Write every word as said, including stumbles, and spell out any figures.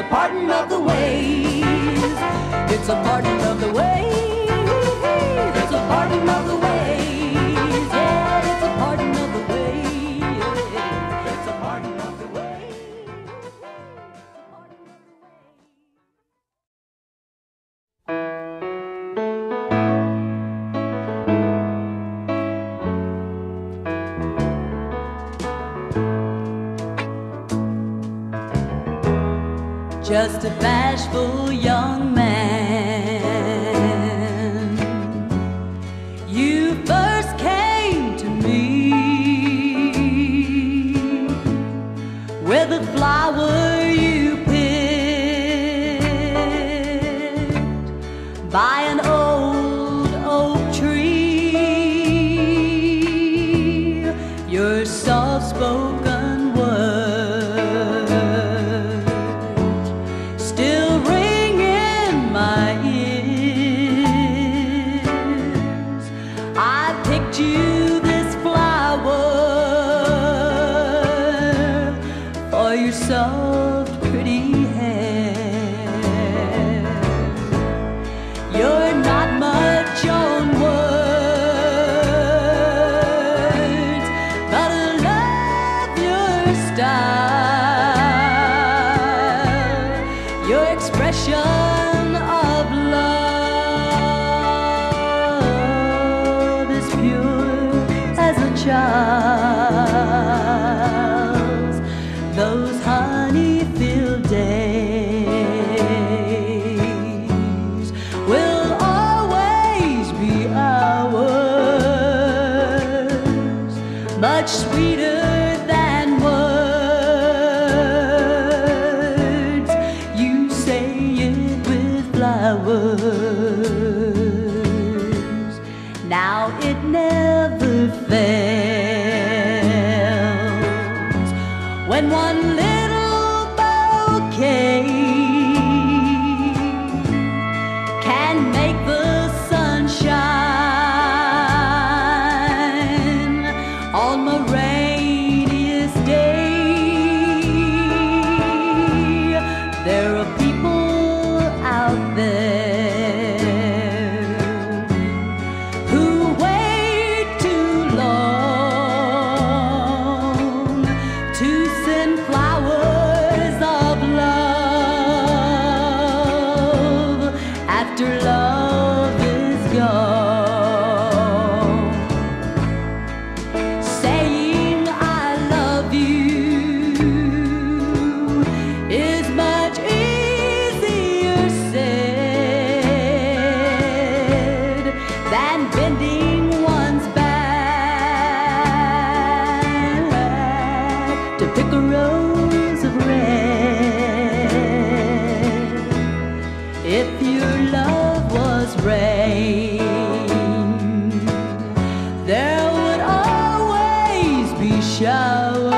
pardon of the ways. It's a pardon of the ways. It's a pardon of the ways. Yeah, it's a pardon of the ways. It's a pardon of the ways. Just a bashful young man, you first came to me with a flower you picked by an old oak tree. Your soft-spoken words still ring in my ears. I picked you this flower for your soft, pretty hair. You're not much on words, but I love your style. Your expression of love is pure as a child's. Those honey-filled days will always be ours, much sweeter than words. You say it with flowers. Now it never fails when one little bouquet can make the sun shine on my rainiest day. There are people out there who wait too long to send flowers of love after love is gone. Saying I love you is much easier said than bending one's back to pick a rose of red. If your love was rain, there would always be showers.